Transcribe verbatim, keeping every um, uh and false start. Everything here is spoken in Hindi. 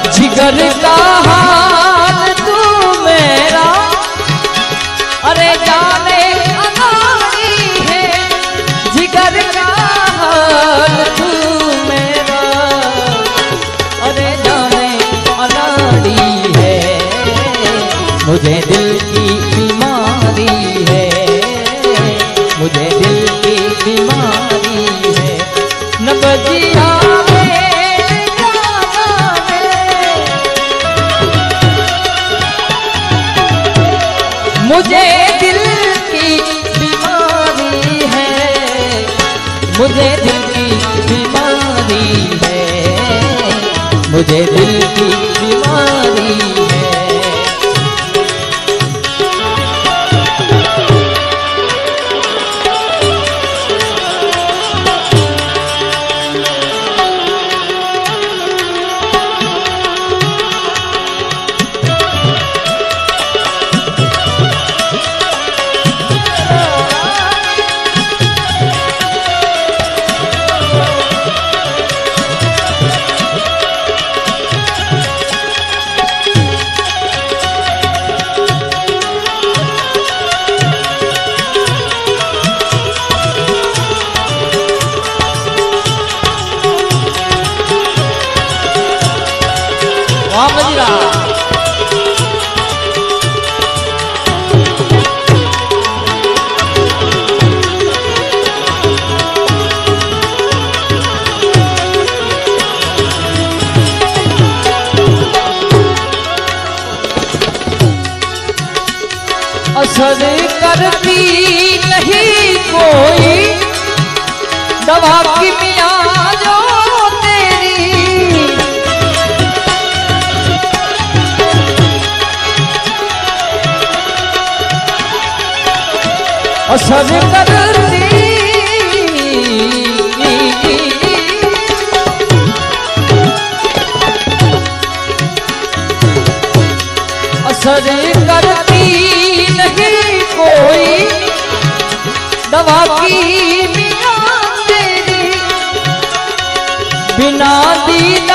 जिगर का हाल तू मेरा, अरे जाने अनाड़ी है। जिगर का हाल तू मेरा, अरे जाने अनाड़ी है। मुझे दिल की बीमारी है, मुझे दिल की बीमारी है। न बजिया मुझे दिल की बीमारी है, मुझे दिल की बीमारी है, मुझे दिल की बीमारी है। असर करती नहीं कोई दवा की मिया जो तेरी, असर करती असर करती नहीं कोई दवा की मिया तेरी। बिना दी